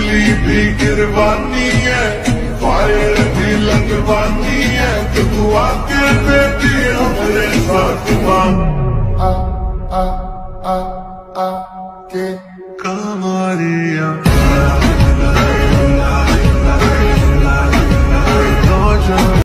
बिजली भी गिरवानी है, फायर भी लगवानी है, तो तू आके बेटी हमारे साथ मांग।